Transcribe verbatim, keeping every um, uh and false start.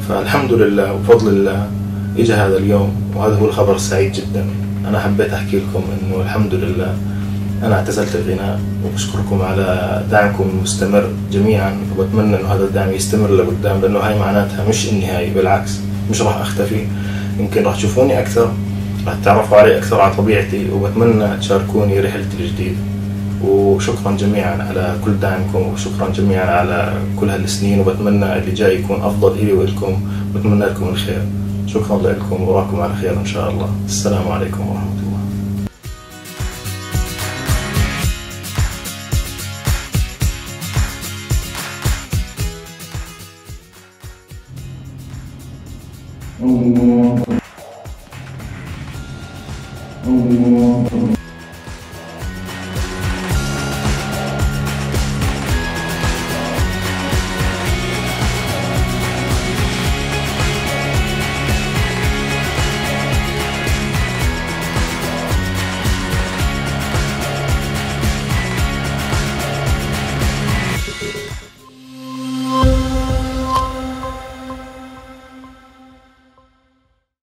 فالحمد لله وبفضل الله اجى هذا اليوم، وهذا هو الخبر السعيد جدا. انا حبيت احكي لكم انه الحمد لله انا اعتزلت الغناء، وبشكركم على دعمكم المستمر جميعا، وبتمنى انه هذا الدعم يستمر لقدام، لانه هاي معناتها مش النهاية، بالعكس مش راح اختفي. يمكن راح تشوفوني اكثر، راح تتعرفوا علي اكثر على طبيعتي، وبتمنى تشاركوني رحلتي الجديدة. وشكرا جميعا على كل دعمكم، وشكرا جميعا على كل هالسنين، وبتمنى اللي جاي يكون افضل إلي وإلكم، وبتمنى لكم الخير. شكرا لكم، وراكم على خير ان شاء الله. السلام عليكم ورحمة الله.